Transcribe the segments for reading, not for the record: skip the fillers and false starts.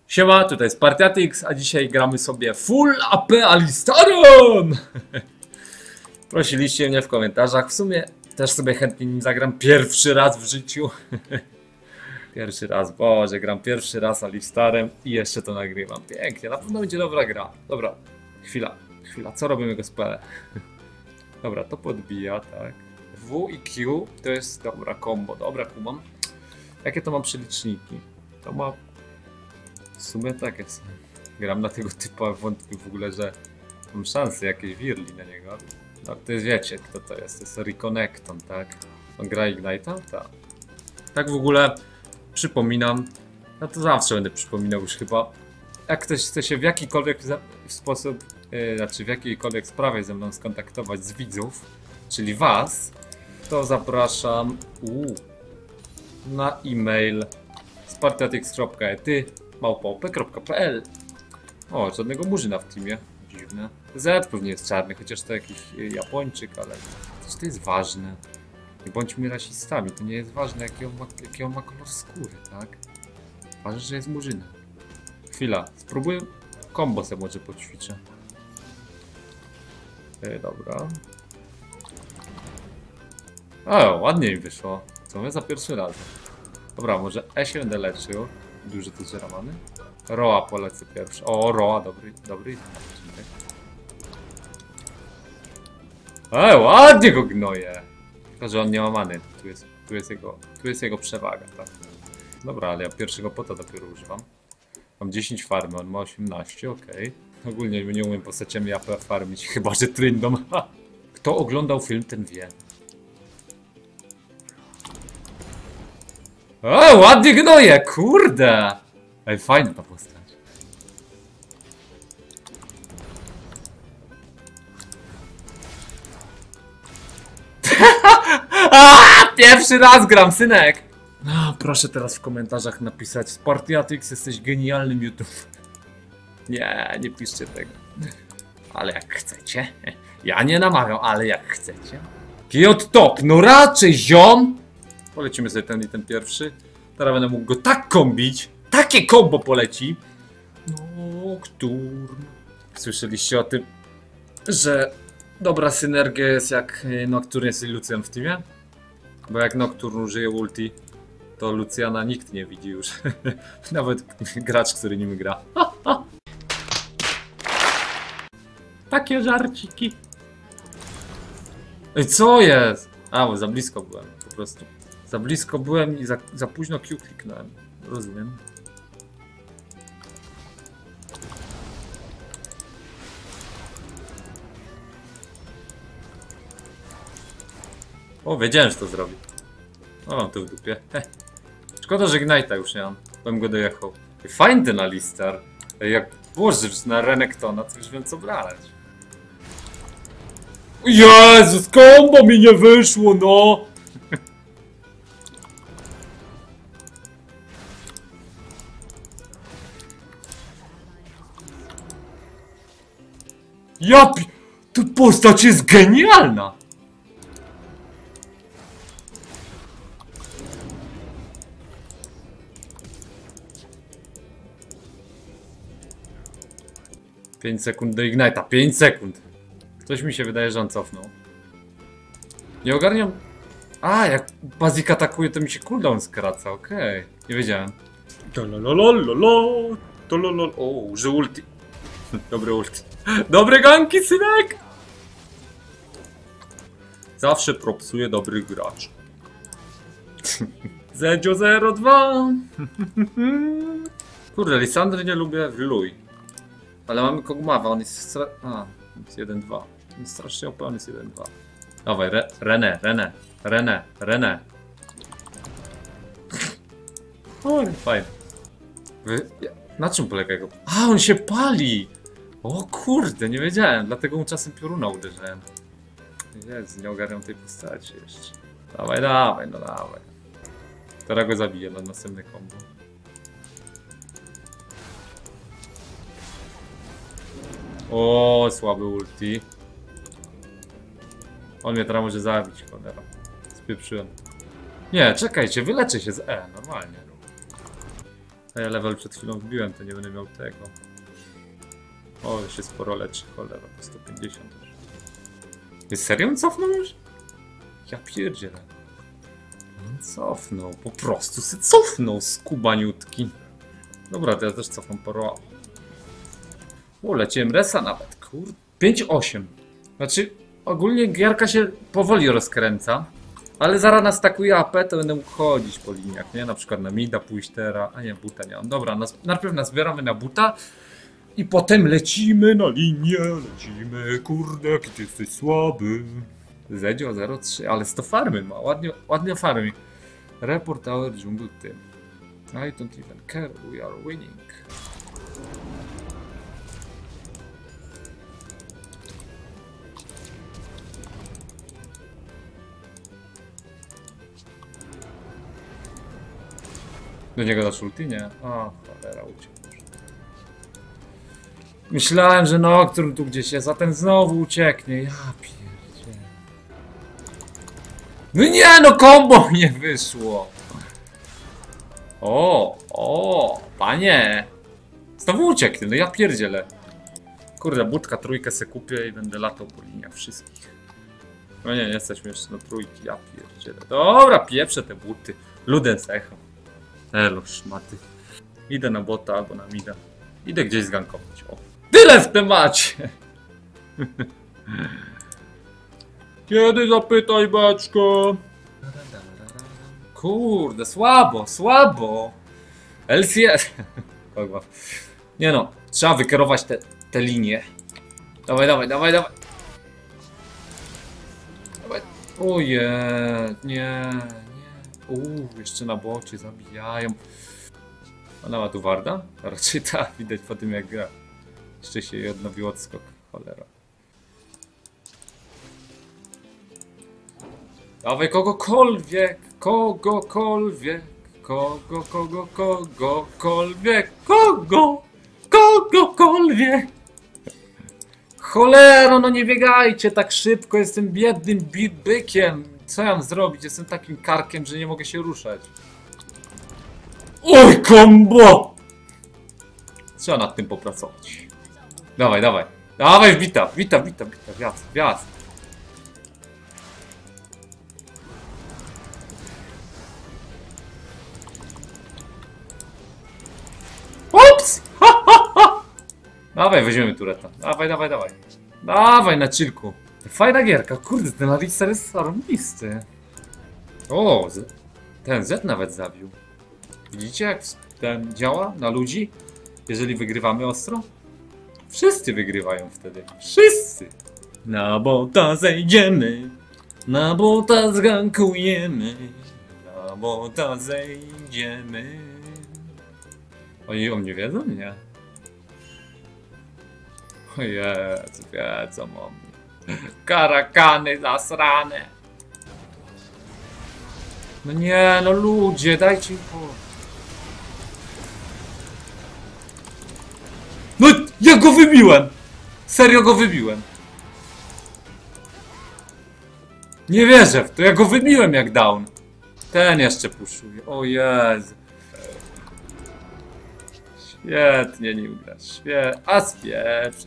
Siema, tutaj jest Spartiatix, a dzisiaj gramy sobie Full AP Alistairem! Prosiliście mnie w komentarzach, w sumie też sobie chętnie nim zagram pierwszy raz w życiu. Pierwszy raz, Boże, gram pierwszy raz Alistairem i jeszcze to nagrywam. Pięknie, na pewno będzie dobra gra. Dobra, chwila, co robimy gospele? Dobra, to podbija, tak. W i Q to jest dobra combo, dobra kumam. Jakie to mam przeliczniki? To ma... W sumie tak jest. Gram na tego typa, wątpię w ogóle, że mam szansę jakiejś wirli na niego. No to jest, wiecie kto to jest Reconnecton, tak? On gra Ignite'a? Tak. Tak w ogóle przypominam, no to zawsze będę przypominał już chyba. Jak ktoś chce się w jakikolwiek sposób, znaczy w jakiejkolwiek sprawie ze mną skontaktować z widzów, czyli was, to zapraszam na e-mail spartiatix.ety@op.pl. O, żadnego murzyna w teamie. Dziwne. Z pewnie jest czarny, chociaż to jakiś Japończyk, ale też to jest ważne. Nie bądźmy rasistami, to nie jest ważne jaki on ma kolor skóry, tak? Ważne, że jest murzyna. Chwila, spróbuję combo sobie może poćwiczę. Dobra. O, ładnie mi wyszło. Co my za pierwszy raz. Dobra, może E się będę leczył. Dużo to zżeramany. Roa polecę pierwszy. O, Roa, dobry. Ładnie go gnoję. Tylko, że on nie ma many. Tu jest jego przewaga, tak? Dobra, ale ja pierwszego pota dopiero używam. Mam 10 farmy, on ma 18, okej. Ogólnie nie umiem postaciami AP farmić, chyba że Tryndom. Kto oglądał film, ten wie. O, ładnie gnoję, kurde! Ej, fajna ta postać. Pierwszy raz gram, synek! No, proszę teraz w komentarzach napisać: Spartiatix, jesteś genialnym YouTube. Nie piszcie tego. Ale jak chcecie. Ja nie namawiam, ale jak chcecie. Kiot top, no raczej ziom! Polecimy sobie ten i ten pierwszy. Teraz będę mógł go tak kombić. Takie kombo poleci. Nocturne. Słyszeliście o tym, że dobra synergia jest jak Nocturne jest i Lucian w teamie? Bo jak Nocturne użyje ulti, to Luciana nikt nie widzi już. Nawet gracz, który nim gra. Takie żarciki. Ej, co jest? A, bo za blisko byłem, po prostu. Za blisko byłem i za późno Q kliknąłem. Rozumiem. O, wiedziałem, że to zrobi. O, mam to w dupie. Szkoda, że Ignite'a już nie mam. Bym go dojechał. Fajny ten Alistair. Jak włożysz na Renekton'a, to już wiem co brać. Jezus, kombo mi nie wyszło, no! Ta postać jest genialna! Pięć sekund do Ignite'a, 5 sekund. Coś mi się wydaje, że on cofnął. Nie ogarniam. A, jak Basic atakuje, to mi się cooldown skraca, okej. Nie wiedziałem. O, użył ulti. Dobry ulti. Dobre ganki, synek! Zawsze propsuje dobry gracz. Zedzio 02. Kurde, Lisandry nie lubię w luj. Ale mamy Kog'Mawa, on jest jest 1-2. On jest strasznie OP, on jest 1-2. Dawaj, René. O, fajnie. Na czym polega jego? A, on się pali! O kurde, nie wiedziałem, dlatego mu czasem pioruna uderzałem. Jezu, nie ogarniam tej postaci jeszcze. Dawaj. Teraz go zabiję na następny combo. O, słaby ulti. On mnie teraz może zabić, cholera. Spieprzyłem. Nie, czekajcie, wyleczę się z E, normalnie. A ja level przed chwilą wbiłem, to nie będę miał tego. O, się sporo leczy, cholera, po 150 już. Jest serio on cofnął już? Ja pierdzielę. On cofnął, po prostu se cofnął, skubaniutki. Dobra, to ja też cofam poro. O, leciłem resa nawet, kurde. 5-8. Znaczy, ogólnie gierka się powoli rozkręca. Ale zaraz nastakuje AP, to będę mógł chodzić po liniach, nie? Na przykład na mida pójść teraz, a nie, buta nie mam. Dobra, najpierw nazbieramy na buta i potem lecimy na linię, lecimy, kurde, jaki ty jesteś słaby. Zedzio 0-3, ale 100 farmy ma, ładnie farmi. Report our jungle team. I don't even care, we are winning. Do niego dasz ulti? Nie. O, cholera, uciekł. Myślałem, że Nocturne tu gdzieś jest, a ten znowu ucieknie. Ja pierdzielę. No nie, no combo nie wyszło. O, panie. Znowu ucieknie, no ja pierdzielę. Kurde, budka trójkę se kupię i będę latał po liniach wszystkich. No nie jesteśmy jeszcze na trójki, ja pierdzielę. Dobra, pieprzę te buty. Ludens echo. Elo, szmaty. Idę na bota albo na mida. Idę gdzieś zgankować. O. Tyle w temacie! Kiedy zapytaj, beczko? Kurde, słabo. LCS. Nie no, trzeba wykierować te linie. Dawaj. Ojej, nie. Jeszcze na bocie zabijają. Ona ma tu warda? Raczej tak, widać po tym jak gra. Jeszcze się jej odnowił odskok, cholera. Dawaj kogokolwiek. Cholera, no nie biegajcie tak szybko, jestem biednym bykiem. Co ja mam zrobić? Jestem takim karkiem, że nie mogę się ruszać. Oj, kombo! Trzeba nad tym popracować. Dawaj, wbita, wjazd. Ups! Dawaj, weźmiemy tureta. Dawaj. Dawaj na chillku. Fajna gierka, kurde, ten Alistar jest zarobisty. O, ten Z nawet zabił. Widzicie jak ten działa na ludzi? Jeżeli wygrywamy ostro? Wszyscy wygrywają wtedy. Wszyscy! Na bota zejdziemy. Na bota zgankujemy. Na bota zejdziemy. Oni o mnie wiedzą? Nie. O Jezu, wiedzą o mnie. Karakany zasrane. No nie, no ludzie, dajcie mi po... No, ja go wybiłem! Serio go wybiłem. Nie wierzę w to, ja go wybiłem jak down. Ten jeszcze puszuje, o Jezu. Świetnie, nie ugrasz, a spieprz.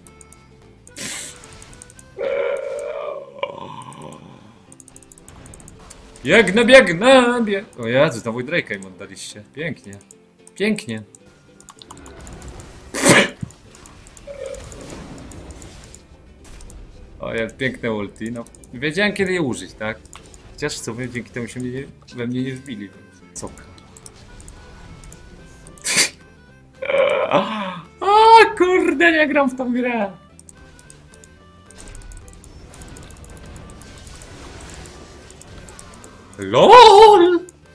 Biegnę. O Jezu, znowu Drake'a im oddaliście. Pięknie. O, jest piękne ulti, no. Wiedziałem kiedy je użyć, tak? Chociaż w sumie dzięki temu się we mnie nie wbili, więc coka. O kurde, nie gram w tą grę. LOL!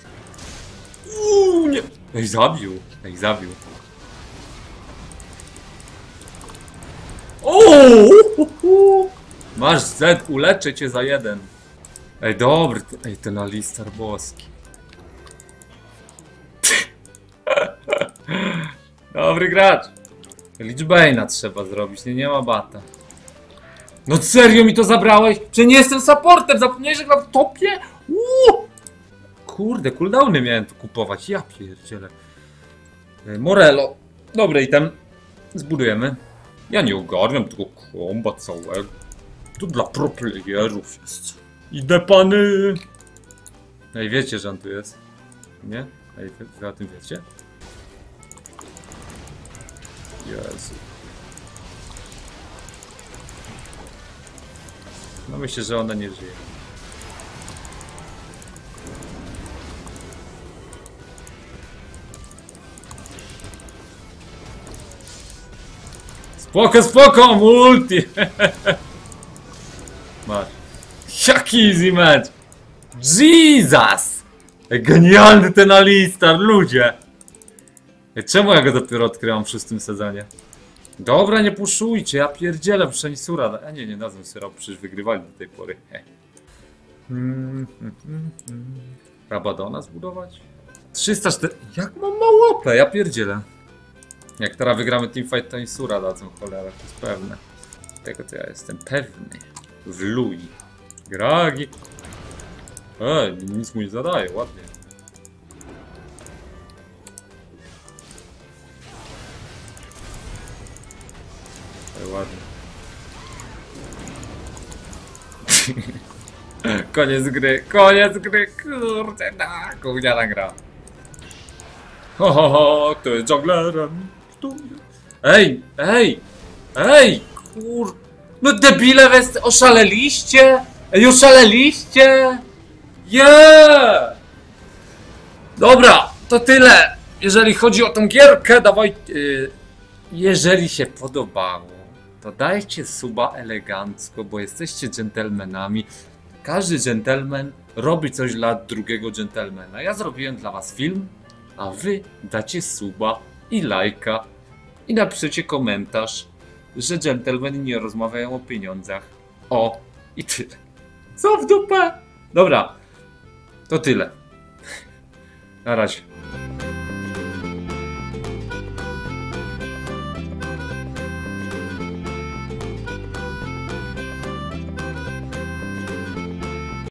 Nie. Ej, zabił. O! Masz Z, uleczę cię za 1. Ej, dobry. Ej, ten Alistar boski. Dobry gracz. Lichbane'a trzeba zrobić, nie ma bata. No serio mi to zabrałeś? Czy nie jestem supportem? Zapomniałeś, że gram w topie? Kurde, cooldowny miałem tu kupować, ja pierdzielę. Morello. Dobry item. Zbudujemy. Ja nie ogarniam tego komba całego. To dla pro playerów jest. Idę pany. Ej, wiecie, że on tu jest? Nie? Ej, wy o tym wiecie? Jezu. No myślę, że ona nie żyje. Spoko, spoko, multi! Masz. Jaki easy match! Jesus! Genialny ten Alistar, ludzie! Czemu ja go dopiero odkryłam w 6. sezonie? Dobra, nie puszujcie, ja pierdzielę, przynajmniej Sura. A nie dadzą Sura, przecież wygrywali do tej pory. Rabadona zbudować? 304... Jak mam mało OP? Ja pierdzielę. Jak teraz wygramy teamfight, to i Sura dadzą, cholera, to jest pewne. Tego to ja jestem pewny. W Lui. Gragi. Nic mu nie zadaje, ładnie. Ładnie. Koniec gry, kurde, gówniana gra. Kto jest junglerem? Ej, no debile, oszaleliście? Ej, oszaleliście? Yeah! Dobra, to tyle. Jeżeli chodzi o tą gierkę, dawaj... jeżeli się podobało, to dajcie suba elegancko, bo jesteście dżentelmenami. Każdy dżentelmen robi coś dla drugiego dżentelmena. Ja zrobiłem dla was film, a wy dacie suba i lajka i napiszecie komentarz, że dżentelmeni nie rozmawiają o pieniądzach. O, i tyle. Co w dupę? Dobra, to tyle. Na razie.